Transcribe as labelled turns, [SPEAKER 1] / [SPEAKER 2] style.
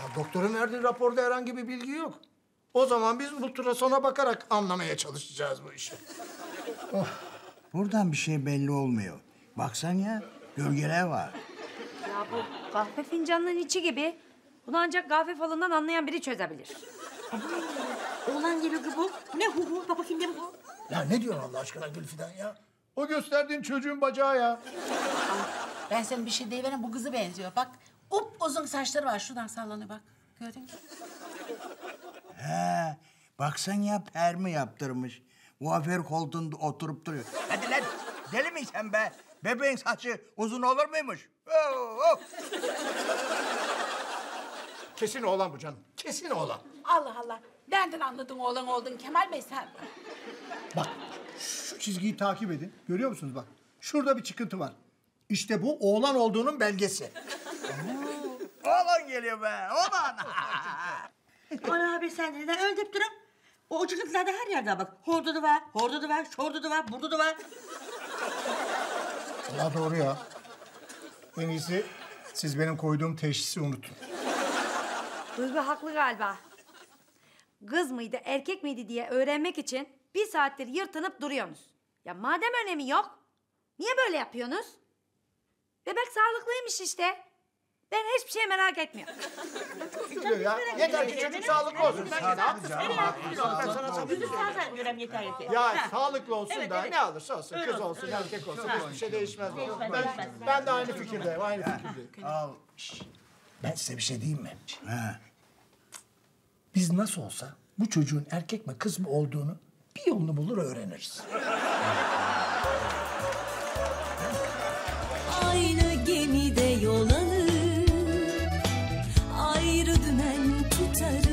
[SPEAKER 1] Ya doktorun verdiği raporda herhangi bir bilgi yok. O zaman biz ultrasona bakarak anlamaya çalışacağız bu işi.
[SPEAKER 2] Buradan bir şey belli olmuyor. Baksan ya, gölgeler var.
[SPEAKER 3] Ya bu kahve fincanının içi gibi. Bunu ancak kahve falından anlayan biri çözebilir.
[SPEAKER 4] Oğlan geliyor ki bu. Ne hu? Bak bakayım ne bu?
[SPEAKER 1] Ya ne diyorsun Allah aşkına Gülfidan ya? O gösterdiğin çocuğun bacağı ya.
[SPEAKER 4] Ben senin bir şey deyiverem, bu kızı benziyor. Bak uzun saçları var, şuradan sallanıyor bak. Gördün mü?
[SPEAKER 2] He, baksan ya permi yaptırmış. Kuaför koltuğunda oturup duruyor. Hadi lan, deli misin sen be? Bebeğin saçı uzun olur muymuş?
[SPEAKER 1] Kesin oğlan bu canım. Kesin oğlan.
[SPEAKER 4] Allah Allah. Benden anladın oğlan oldun Kemal Bey sen.
[SPEAKER 1] Bak şu çizgiyi takip edin. Görüyor musunuz bak? Şurada bir çıkıntı var. İşte bu oğlan olduğunun belgesi.
[SPEAKER 2] Oğlan geliyor be, oğlan.
[SPEAKER 4] Ana abi sen neden öyle deyip durun? O uçuklıklar da her yerde bak. Hordu da var, hordu da var, şordu da var, burada da var.
[SPEAKER 1] Ya doğru ya. En iyisi siz benim koyduğum teşhisi unutun.
[SPEAKER 3] Duygu haklı galiba. Kız mıydı, erkek miydi diye öğrenmek için bir saattir yırtınıp duruyorsunuz. Ya madem önemi yok, niye böyle yapıyorsunuz? Bebek sağlıklıymış işte. Ben hiçbir şey merak etmiyorum.
[SPEAKER 1] Ya yeter ki çocuk sağlıklı olsun. Ya sağlıklı olsun da ne alırsa olsun. Kız olsun, erkek olsun. Hiçbir şey değişmez. Ben de aynı fikirdeyim, aynı fikirdeyim.
[SPEAKER 2] Al.
[SPEAKER 1] Ben size bir şey diyeyim mi?
[SPEAKER 2] He.
[SPEAKER 1] Biz nasıl olsa bu çocuğun erkek mi kız mı olduğunu bir yolunu bulur öğreniriz.
[SPEAKER 5] Aynı gemide yol alır, ayrı dümen tutarız.